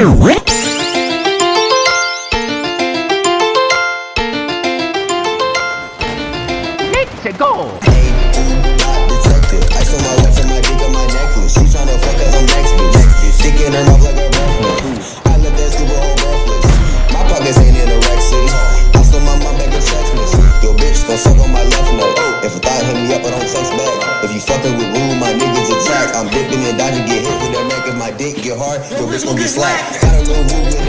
Let's go! Detective, ice on my watch and my dick on my necklace. She tryna fuck cause I'm next bitch. Sticking her mouth like a breathless. I let that stupid hoe breathless. My pockets ain't anorexic. I stole my mom back in Texas. Yo bitch gon' suck on my left nut. If a thought hit me up, I don't text back. If you fucking with rude, my niggas attack. I'm dipping and dodging, get hit with that Mac. If my dick get hard, your bitch gon' get slack. Got a little rude with